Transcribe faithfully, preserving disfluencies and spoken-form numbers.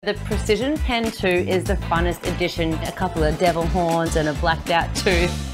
The Precision Pen two is the funnest addition. A couple of devil horns and a blacked out tooth.